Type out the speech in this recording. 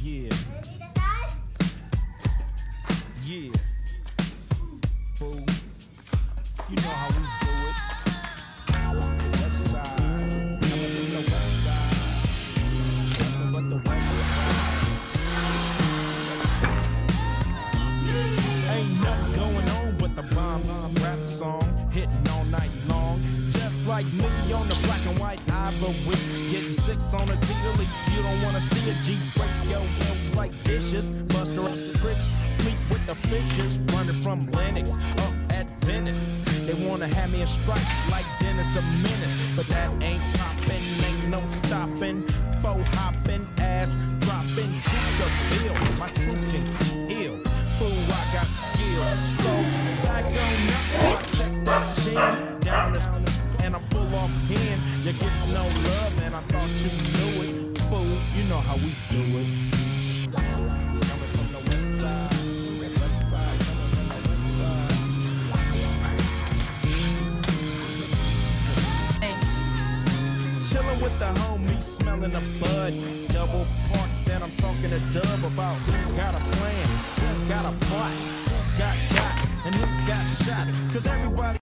Yeah. Yeah. Fool. You know how we do it. West side. Nothing but the west side. Nothing but the west side. Ain't nothing going on but the bomb rap song. Hitting all night long. Just like me on the black and white ivory. Getting 6 on a T-Lee. You don't wanna see a G break your hills like dishes. Buster us the tricks. Sleep with the fishes. Running from Lennox up at Venice. They wanna have me in stripes like Dennis the Menace. But that ain't poppin', ain't no stopping. Faux hopping, ass dropping to the bill. My truth can heal. Fool, I got skills. So back on up, I check that chin. Down and I'm full off hand. You get no love, man. I thought you knew it. Fool, you know how we do it. Coming from the west side. West side, coming from the west side. Hey. Chillin' with the homies, smelling the bud. Double park, then I'm talking to Dub about who got a plan, who got a plot, who got and who got shot. Cause everybody